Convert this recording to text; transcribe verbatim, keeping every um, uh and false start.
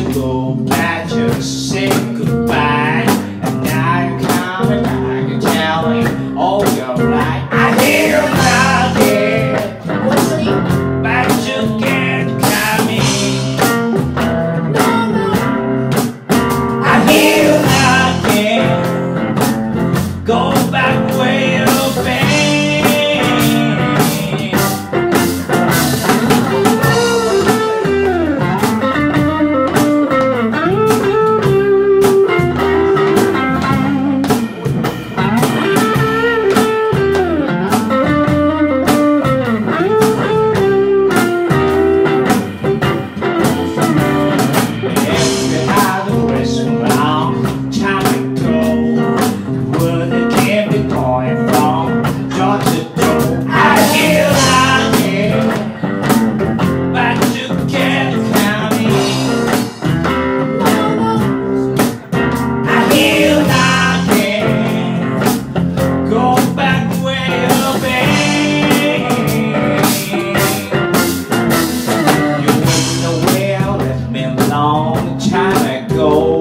to go back, just say goodbye. And now you're coming back and telling all your life. I hear you knocking, but you can't come in. I hear you knocking, go back where you've been. Long time ago,